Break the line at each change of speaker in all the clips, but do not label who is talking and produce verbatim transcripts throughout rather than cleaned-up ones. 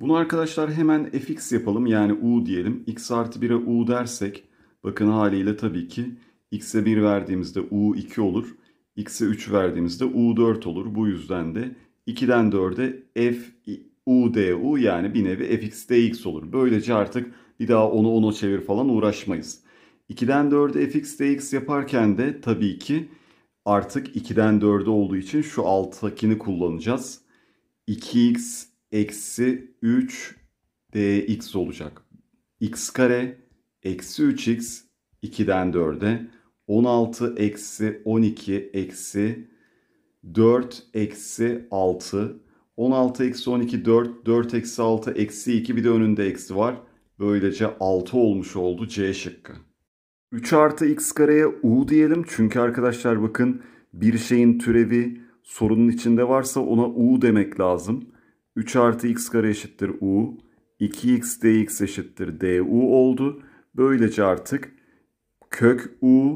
Bunu arkadaşlar hemen fx yapalım. Yani u diyelim. X artı bir'e u dersek bakın haliyle tabii ki x'e bir verdiğimizde u iki olur. X'e üç verdiğimizde u dört olur. Bu yüzden de iki'den dörde f u du yani bir nevi fx dx olur. Böylece artık bir daha onu ona çevir falan uğraşmayız. iki'den dörde fx dx yaparken de tabii ki artık iki'den dörde olduğu için şu alttakini kullanacağız. iki x eksi üç dx olacak. X kare eksi üç x iki'den dörde on altı eksi on iki eksi dört eksi altı. on altı eksi on iki dört. dört eksi altı eksi iki, bir de önünde eksi var. Böylece altı olmuş oldu C şıkkı. üç artı x kareye u diyelim. Çünkü arkadaşlar bakın bir şeyin türevi sorunun içinde varsa ona u demek lazım. üç artı x kare eşittir u. iki x dx eşittir du oldu. Böylece artık kök u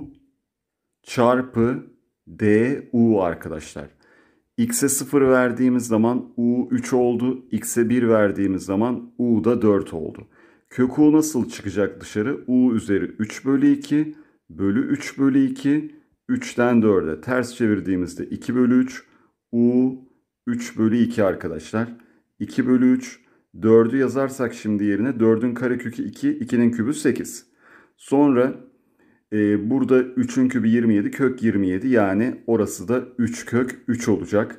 çarpı du arkadaşlar. X'e sıfır verdiğimiz zaman u üç oldu. X'e bir verdiğimiz zaman u da dört oldu. Kök u nasıl çıkacak dışarı? U üzeri üç bölü iki bölü üç bölü iki. üç'ten dörde ters çevirdiğimizde iki bölü üç. U üç bölü iki arkadaşlar. iki bölü üç. dördü yazarsak şimdi yerine dördün karekökü iki. iki'nin kübü sekiz. Sonra e, burada üçün kübü yirmi yedi. Kök yirmi yedi. Yani orası da üç kök üç olacak.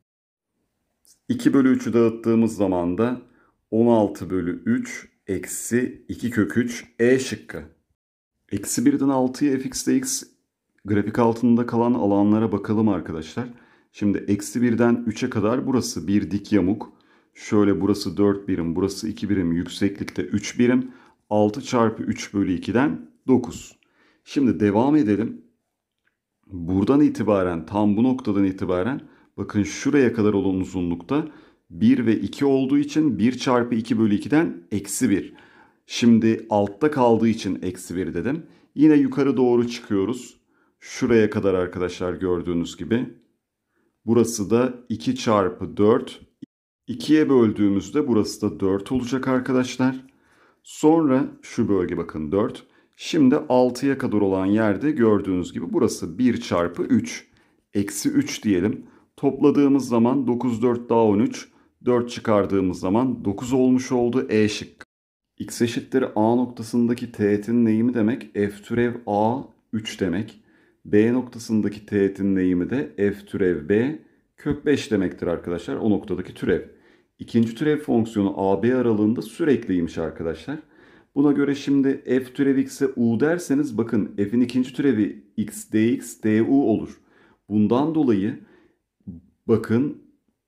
iki bölü üç'ü dağıttığımız zaman da on altı bölü üç eksi iki kök üç E şıkkı. Eksi bir'den altıya fx dx grafik altında kalan alanlara bakalım arkadaşlar. Şimdi eksi bir'den üç'e kadar burası bir dik yamuk. Şöyle burası dört birim, burası iki birim, yükseklikte üç birim. altı çarpı üç bölü iki'den dokuz. Şimdi devam edelim. Buradan itibaren, tam bu noktadan itibaren bakın şuraya kadar olan uzunlukta bir ve iki olduğu için bir çarpı iki bölü iki'den eksi bir. Şimdi altta kaldığı için eksi bir dedim. Yine yukarı doğru çıkıyoruz. Şuraya kadar arkadaşlar gördüğünüz gibi. Burası da iki çarpı dört. iki'ye böldüğümüzde burası da dört olacak arkadaşlar. Sonra şu bölge bakın dört. Şimdi altı'ya kadar olan yerde gördüğünüz gibi burası bir çarpı üç. Eksi üç diyelim. Topladığımız zaman dokuz, dört daha on üç. dört çıkardığımız zaman dokuz olmuş oldu E şıkkı. X eşittir A noktasındaki teğetin eğimi demek f türev A üç demek. B noktasındaki teğetin eğimi de f türev B kök beş demektir arkadaşlar. O noktadaki türev. İkinci türev fonksiyonu A B aralığında sürekliymiş arkadaşlar. Buna göre şimdi f türev x'e u derseniz bakın f'in ikinci türevi x dx du olur. Bundan dolayı bakın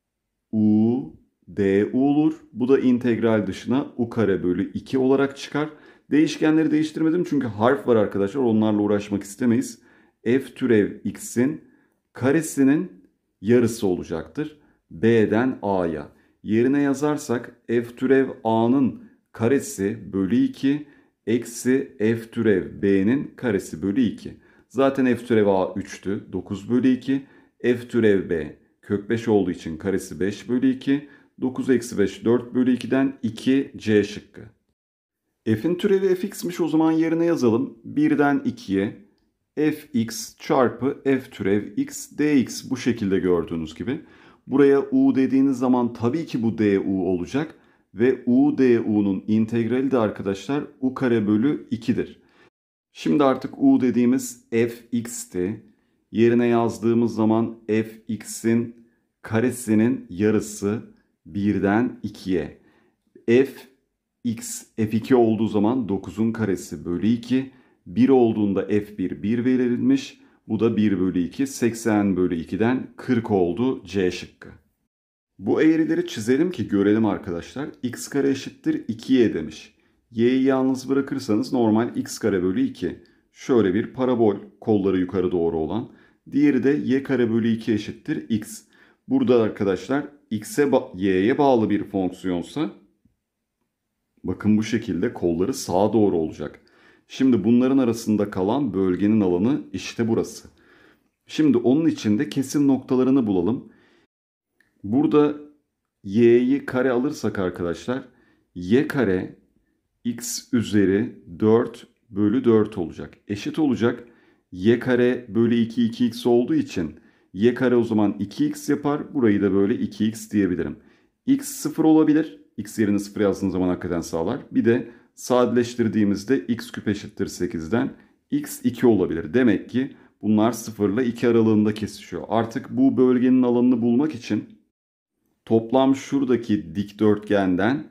u du olur. Bu da integral dışına u kare bölü iki olarak çıkar. Değişkenleri değiştirmedim çünkü harf var arkadaşlar. Onlarla uğraşmak istemeyiz. F türev x'in karesinin yarısı olacaktır. B'den A'ya. Yerine yazarsak f türev A'nın karesi bölü iki eksi f türev B'nin karesi bölü iki. Zaten f türev A üç'tü. dokuz bölü iki. F türev B kök beş olduğu için karesi beş bölü iki. dokuz eksi beş dört bölü iki'den iki C şıkkı. F'in türevi fx'miş, o zaman yerine yazalım. bir'den iki'ye fx çarpı f türev x dx bu şekilde gördüğünüz gibi. Buraya u dediğiniz zaman tabii ki bu du olacak. Ve u du'nun integrali de arkadaşlar u kare bölü iki'dir. Şimdi artık u dediğimiz fx'ti. Yerine yazdığımız zaman fx'in karesinin yarısı bir'den iki'ye. Fx f iki olduğu zaman dokuz'un karesi bölü iki. bir olduğunda f bir bir verilmiş. Bu da bir bölü iki. seksen bölü iki'den kırk oldu C şıkkı. Bu eğrileri çizelim ki görelim arkadaşlar. X kare eşittir iki'ye demiş. Y'yi yalnız bırakırsanız normal x kare bölü iki. Şöyle bir parabol, kolları yukarı doğru olan. Diğeri de y kare bölü iki eşittir x. Burada arkadaşlar x'e y'ye bağlı bir fonksiyonsa bakın bu şekilde kolları sağa doğru olacak. Şimdi bunların arasında kalan bölgenin alanı işte burası. Şimdi onun içinde kesim noktalarını bulalım. Burada y'yi kare alırsak arkadaşlar y kare x üzeri dört bölü dört olacak. Eşit olacak. Y kare bölü iki iki x olduğu için y kare o zaman iki x yapar. Burayı da böyle iki x diyebilirim. X sıfır olabilir. X yerine sıfır yazdığım zaman hakikaten sağlar. Bir de sadeleştirdiğimizde x küp eşittir sekizden x iki olabilir. Demek ki bunlar sıfır ile iki aralığında kesişiyor. Artık bu bölgenin alanını bulmak için toplam şuradaki dikdörtgenden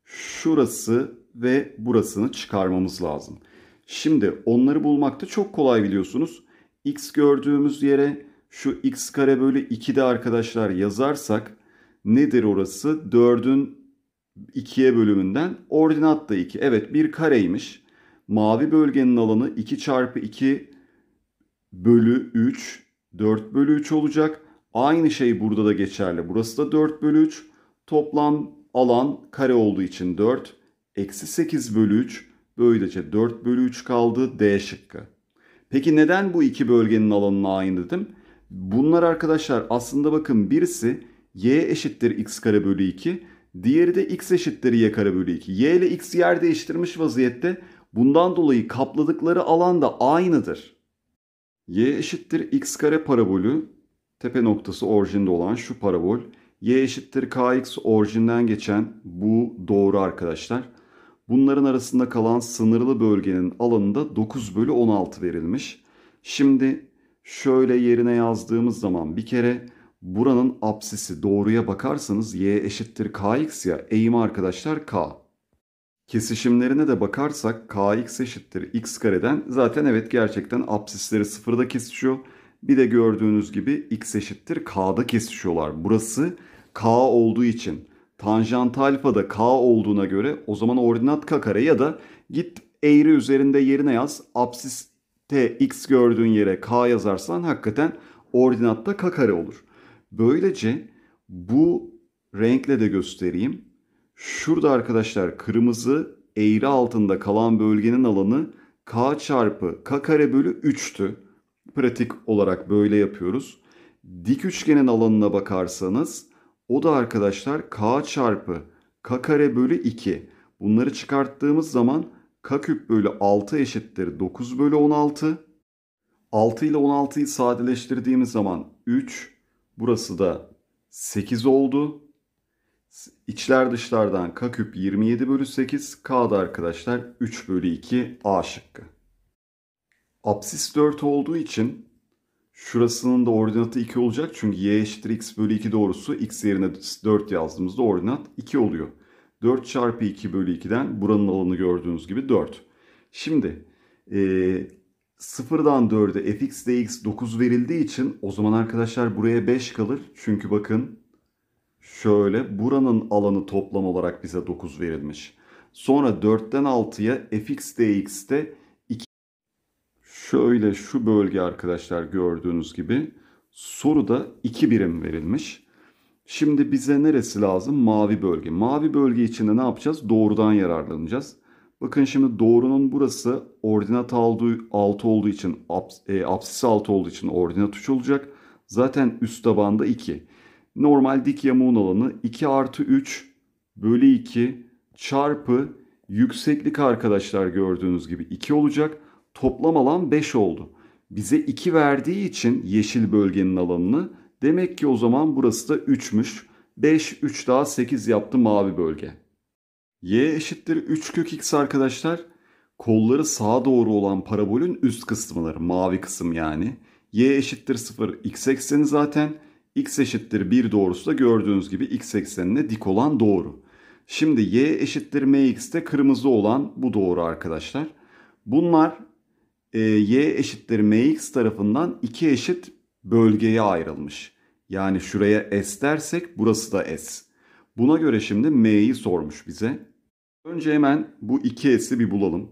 şurası ve burasını çıkarmamız lazım. Şimdi onları bulmakta çok kolay biliyorsunuz. X gördüğümüz yere şu x kare bölü iki de arkadaşlar yazarsak nedir orası? dördün ikiye bölümünden ordinat da iki. Evet, bir kareymiş. Mavi bölgenin alanı iki çarpı iki bölü üç, dört bölü üç olacak. Aynı şey burada da geçerli. Burası da dört bölü üç. Toplam alan kare olduğu için dört. Eksi sekiz bölü üç. Böylece dört bölü üç kaldı. D şıkkı. Peki neden bu iki bölgenin alanına aynı dedim? Bunlar arkadaşlar aslında bakın, birisi y eşittir x kare bölü iki. Diğeri de x eşittir y kare bölü iki. Y ile x yer değiştirmiş vaziyette. Bundan dolayı kapladıkları alan da aynıdır. Y eşittir x kare parabolü, tepe noktası orijinde olan şu parabol. Y eşittir kx, orijinden geçen bu doğru arkadaşlar. Bunların arasında kalan sınırlı bölgenin alanında dokuz bölü on altı verilmiş. Şimdi şöyle yerine yazdığımız zaman bir kere buranın apsisi, doğruya bakarsanız y eşittir kx ya, eğimi arkadaşlar k. Kesişimlerine de bakarsak kx eşittir x kareden, zaten evet gerçekten apsisleri sıfırda kesişiyor. Bir de gördüğünüz gibi x eşittir k'da kesişiyorlar. Burası k olduğu için tanjant alfa da k olduğuna göre o zaman ordinat k kare, ya da git eğri üzerinde yerine yaz. Apsiste x gördüğün yere k yazarsan hakikaten ordinatta k kare olur. Böylece bu renkle de göstereyim. Şurada arkadaşlar kırmızı eğri altında kalan bölgenin alanı k çarpı k kare bölü üç'tü. Pratik olarak böyle yapıyoruz. Dik üçgenin alanına bakarsanız o da arkadaşlar k çarpı k kare bölü iki. Bunları çıkarttığımız zaman k küp bölü altı eşittir dokuz bölü on altı. altı ile on altıyı sadeleştirdiğimiz zaman üç. Burası da sekiz oldu. İçler dışlardan k küp yirmi yedi bölü sekiz. K'da arkadaşlar üç bölü iki, A şıkkı. Apsis dört olduğu için şurasının da ordinatı iki olacak. Çünkü y eşittir x bölü iki doğrusu x yerine dört yazdığımızda ordinat iki oluyor. dört çarpı iki bölü iki'den buranın alanı gördüğünüz gibi dört. Şimdi e, sıfırdan dörde fx dx dokuz verildiği için o zaman arkadaşlar buraya beş kalır. Çünkü bakın şöyle buranın alanı toplam olarak bize dokuz verilmiş. Sonra dörtten altıya fx dx'te iki. Şöyle şu bölge arkadaşlar gördüğünüz gibi soruda iki birim verilmiş. Şimdi bize neresi lazım? Mavi bölge. Mavi bölge içinde ne yapacağız? Doğrudan yararlanacağız. Bakın şimdi doğrunun burası ordinat altı olduğu için, apsis altı olduğu için ordinat üç olacak. Zaten üst tabanda iki. Normal dik yamuğun alanı iki artı üç bölü iki çarpı yükseklik arkadaşlar gördüğünüz gibi iki olacak. Toplam alan beş oldu. Bize iki verdiği için yeşil bölgenin alanını, demek ki o zaman burası da üç'müş. beş, üç daha sekiz yaptı mavi bölge. Y eşittir üç kök x arkadaşlar. Kolları sağa doğru olan parabolün üst kısımları, mavi kısım yani. Y eşittir sıfır, x ekseni zaten. X eşittir bir doğrusu da gördüğünüz gibi x eksenine dik olan doğru. Şimdi y eşittir mx'te kırmızı olan bu doğru arkadaşlar. Bunlar e, y eşittir mx tarafından iki eşit bölgeye ayrılmış. Yani şuraya s dersek burası da s. Buna göre şimdi m'yi sormuş bize. Önce hemen bu iki s'i bir bulalım.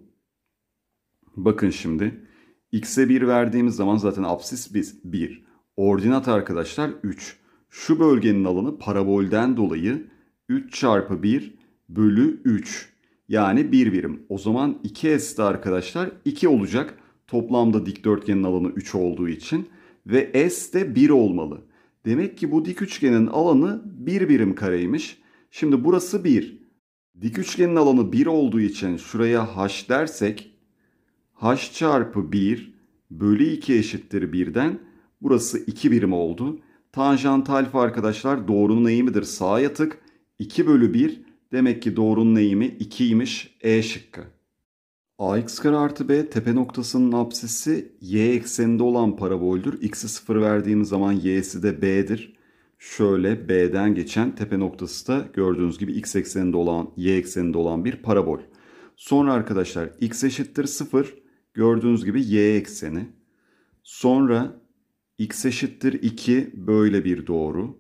Bakın şimdi x'e bir verdiğimiz zaman zaten apsis bir. Ordinat arkadaşlar üç. Şu bölgenin alanı parabolden dolayı üç çarpı bir bölü üç. Yani bir birim. O zaman iki s'de arkadaşlar iki olacak. Toplamda dikdörtgenin alanı üç olduğu için. Ve s de bir olmalı. Demek ki bu dik üçgenin alanı bir birim kareymiş. Şimdi burası bir. Dik üçgenin alanı bir olduğu için şuraya h dersek h çarpı bir bölü iki eşittir birden. Burası iki birim oldu. Tanjant alfa arkadaşlar doğrunun eğimidir. Sağa yatık. iki bölü bir. Demek ki doğrunun eğimi ikiymiş. E şıkkı. Ax kare artı b tepe noktasının apsisi y ekseninde olan paraboldür. X'i sıfır verdiğimiz zaman y'si de b'dir. Şöyle b'den geçen tepe noktası da gördüğünüz gibi x ekseninde olan y ekseninde olan bir parabol. Sonra arkadaşlar x eşittir sıfır. Gördüğünüz gibi y ekseni. Sonra x eşittir iki böyle bir doğru.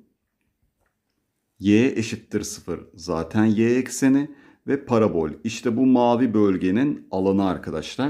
Y eşittir sıfır zaten y ekseni ve parabol. İşte bu mavi bölgenin alanı arkadaşlar.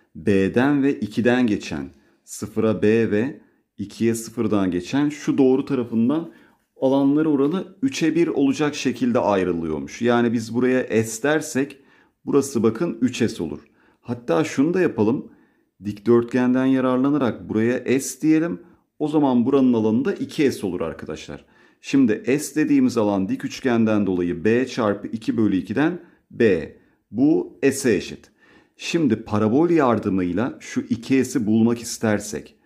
B'den ve ikiden geçen sıfıra b ve ikiye sıfırdan geçen şu doğru tarafından alanları oranı üçe bir olacak şekilde ayrılıyormuş. Yani biz buraya s dersek burası bakın üç s olur. Hatta şunu da yapalım. Dikdörtgenden yararlanarak buraya s diyelim. O zaman buranın alanı da iki s olur arkadaşlar. Şimdi s dediğimiz alan dik üçgenden dolayı b çarpı iki bölü ikiden b. Bu s'e eşit. Şimdi parabol yardımıyla şu iki s'i bulmak istersek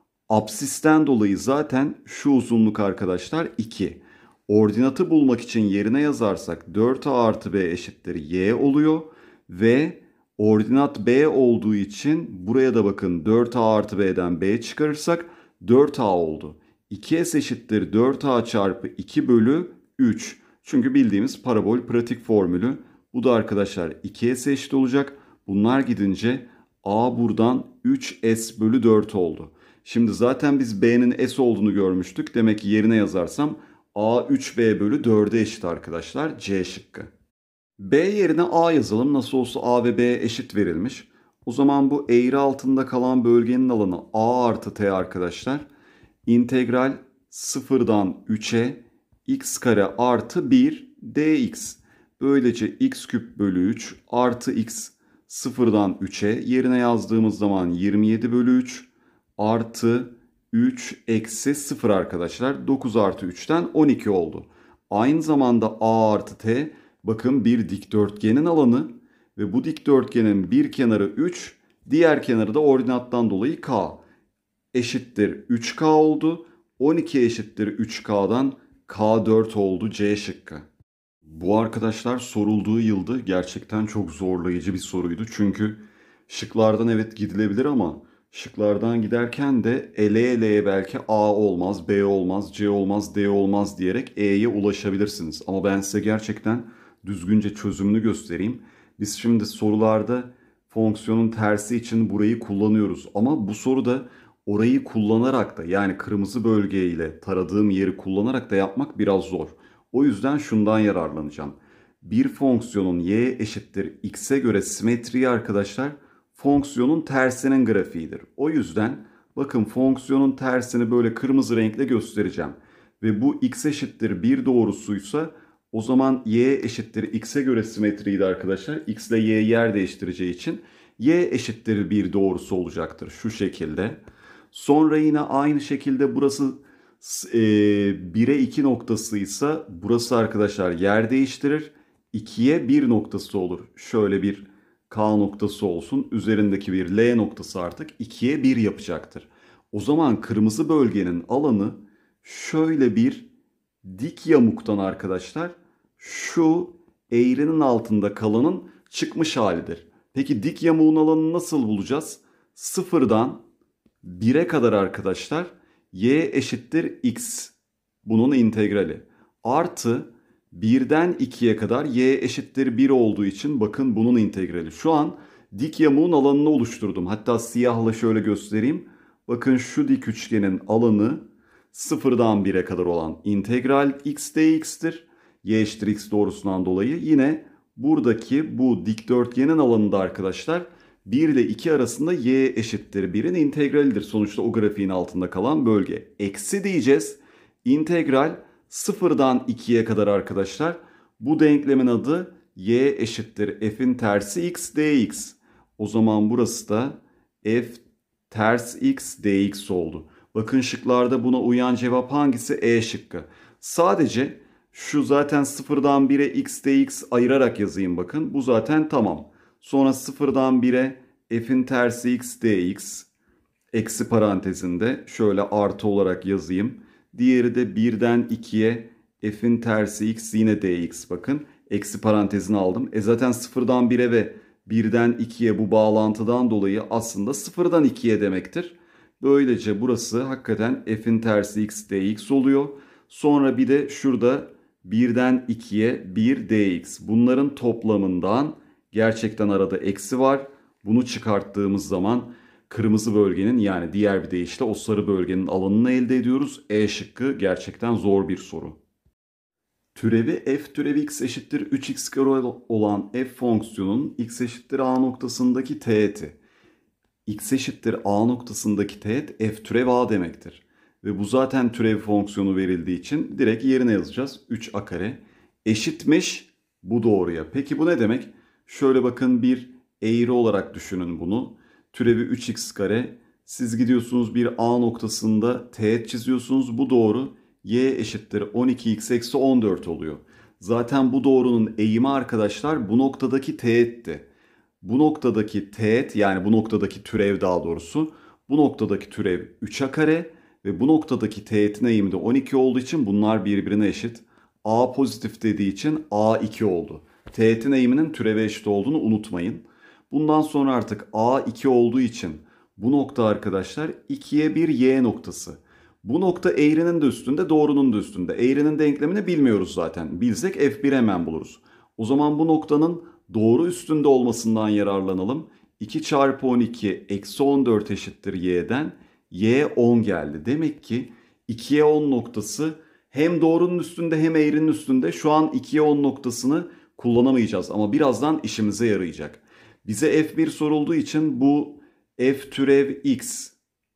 apsisten dolayı zaten şu uzunluk arkadaşlar iki. Ordinatı bulmak için yerine yazarsak dört a artı b eşittir y oluyor ve ordinat b olduğu için buraya da bakın dört a artı b'den b çıkarırsak dört a oldu. iki s eşittir dört a çarpı iki bölü üç. Çünkü bildiğimiz parabol pratik formülü. Bu da arkadaşlar iki s eşit olacak. Bunlar gidince a buradan üç s bölü dört oldu. Şimdi zaten biz b'nin s olduğunu görmüştük. Demek ki yerine yazarsam a üç b bölü dörde eşit arkadaşlar. C şıkkı. B yerine a yazalım. Nasıl olsa a ve b eşit verilmiş. O zaman bu eğri altında kalan bölgenin alanı a artı t arkadaşlar. İntegral sıfırdan üçe x kare artı bir dx. Böylece x küp bölü üç artı x sıfırdan üçe yerine yazdığımız zaman yirmi yedi bölü üç artı üç eksi sıfır arkadaşlar. dokuz artı üçten on iki oldu. Aynı zamanda a artı t bakın bir dikdörtgenin alanı ve bu dikdörtgenin bir kenarı üç, diğer kenarı da ordinattan dolayı k eşittir üç k oldu. on iki eşittir üç k'dan k dört oldu. C şıkkı. Bu arkadaşlar sorulduğu yılda gerçekten çok zorlayıcı bir soruydu. Çünkü şıklardan evet gidilebilir ama şıklardan giderken de ele eleye belki A olmaz, B olmaz, C olmaz, D olmaz diyerek E'ye ulaşabilirsiniz. Ama ben size gerçekten düzgünce çözümünü göstereyim. Biz şimdi sorularda fonksiyonun tersi için burayı kullanıyoruz. Ama bu soruda orayı kullanarak da yani kırmızı bölgeyle taradığım yeri kullanarak da yapmak biraz zor. O yüzden şundan yararlanacağım. Bir fonksiyonun y eşittir x'e göre simetriği arkadaşlar fonksiyonun tersinin grafiğidir. O yüzden bakın fonksiyonun tersini böyle kırmızı renkle göstereceğim. Ve bu x eşittir bir doğrusuysa o zaman y eşittir x'e göre simetriydi arkadaşlar. X ile y yer değiştireceği için y eşittir bir doğrusu olacaktır şu şekilde. Sonra yine aynı şekilde burası bire iki noktasıysa burası arkadaşlar yer değiştirir. ikiye bir noktası olur. Şöyle bir K noktası olsun. Üzerindeki bir L noktası artık ikiye bir yapacaktır. O zaman kırmızı bölgenin alanı şöyle bir dik yamuktan arkadaşlar şu eğrinin altında kalanın çıkmış halidir. Peki dik yamuğun alanını nasıl bulacağız? Sıfırdan bire kadar arkadaşlar y eşittir x. Bunun integrali. Artı birden ikiye kadar y eşittir bir olduğu için bakın bunun integrali. Şu an dik yamuğun alanını oluşturdum. Hatta siyahla şöyle göstereyim. Bakın şu dik üçgenin alanı sıfırdan bire kadar olan integral x dx'tir. Y eşittir x doğrusundan dolayı. Yine buradaki bu dikdörtgenin alanında arkadaşlar bir ile iki arasında y eşittir birin integralidir. Sonuçta o grafiğin altında kalan bölge. Eksi diyeceğiz. İntegral sıfırdan ikiye kadar arkadaşlar. Bu denklemin adı y eşittir f'in tersi x dx. O zaman burası da f ters x dx oldu. Bakın şıklarda buna uyan cevap hangisi? E şıkkı. Sadece şu zaten sıfırdan bire x dx ayırarak yazayım bakın. Bu zaten tamam. Sonra sıfırdan bire f'in tersi x dx eksi parantezinde şöyle artı olarak yazayım. Diğeri de birden ikiye f'in tersi x yine dx bakın. Eksi parantezini aldım. E zaten sıfırdan bire ve birden ikiye bu bağlantıdan dolayı aslında sıfırdan ikiye demektir. Böylece burası hakikaten f'in tersi x dx oluyor. Sonra bir de şurada birden ikiye bir dx. Bunların toplamından gerçekten arada eksi var. Bunu çıkarttığımız zaman kırmızı bölgenin yani diğer bir deyişle o sarı bölgenin alanını elde ediyoruz. E şıkkı gerçekten zor bir soru. Türevi f türevi x eşittir üç x kare olan f fonksiyonun x eşittir a noktasındaki teğeti. X eşittir a noktasındaki teğet f türev a demektir. Ve bu zaten türev fonksiyonu verildiği için direkt yerine yazacağız. üç a kare eşitmiş bu doğruya. Peki bu ne demek? Şöyle bakın bir eğri olarak düşünün bunu. Türevi üç x kare. Siz gidiyorsunuz bir a noktasında teğet çiziyorsunuz. Bu doğru y eşittir on iki x eksi on dört oluyor. Zaten bu doğrunun eğimi arkadaşlar bu noktadaki teğetti. Bu noktadaki teğet yani bu noktadaki türev daha doğrusu bu noktadaki türev üç a kare ve bu noktadaki teğetin eğimi de on iki olduğu için bunlar birbirine eşit. A pozitif dediği için a iki oldu. Teğetin eğiminin türeve eşit olduğunu unutmayın. Bundan sonra artık a iki olduğu için bu nokta arkadaşlar ikiye bir y noktası. Bu nokta eğrinin de üstünde, doğrunun da üstünde. Eğrinin denklemini bilmiyoruz zaten. Bilsek f bir hemen buluruz. O zaman bu noktanın doğru üstünde olmasından yararlanalım. iki çarpı on iki eksi on dört eşittir y'den. Y on geldi. Demek ki ikiye on noktası hem doğrunun üstünde hem eğrinin üstünde. Şu an ikiye on noktasını kullanamayacağız ama birazdan işimize yarayacak. Bize f bir sorulduğu için bu f türev x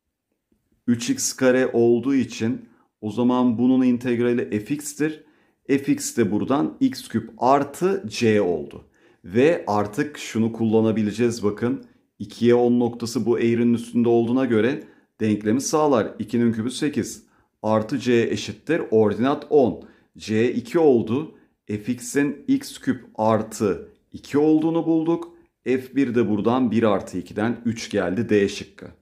üç x kare olduğu için o zaman bunun integrali fx'tir. Fx de buradan x küp artı c oldu. Ve artık şunu kullanabileceğiz bakın. ikiye on noktası bu eğrinin üstünde olduğuna göre denklemi sağlar. ikinin küpü sekiz. Artı c eşittir ordinat on. c iki oldu. Fx'in x küp artı iki olduğunu bulduk. f bir de buradan bir artı ikiden üç geldi D şıkkı.